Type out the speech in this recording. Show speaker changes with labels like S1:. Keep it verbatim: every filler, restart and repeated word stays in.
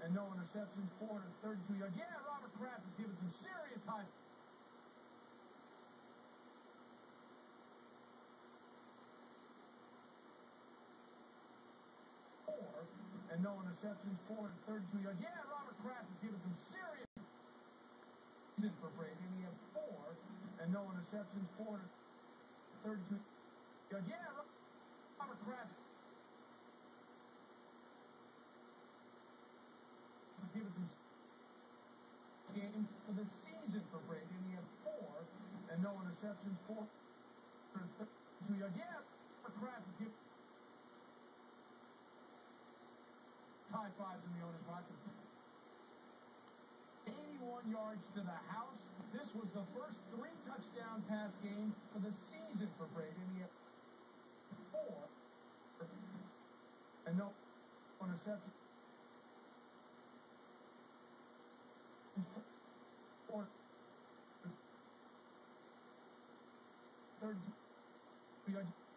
S1: and no interceptions, four hundred thirty-two yards. Yeah, Robert Kraft has given some serious high. Four, and no interceptions, four hundred thirty-two yards. Yeah, Robert Kraft has given some serious for Brady. And he had four, and no interceptions, four hundred thirty-two yards. Yeah, Robert Kraft has given some game for the season for Brady. And he had four, and no interceptions, four hundred thirty-two yards. Yeah, Robert Kraft has given high fives in the owner's box. eighty-one yards to the house. This was the first three touchdown pass game for the season for Brady. And he had four, and no interception. Four, thirty-two yards.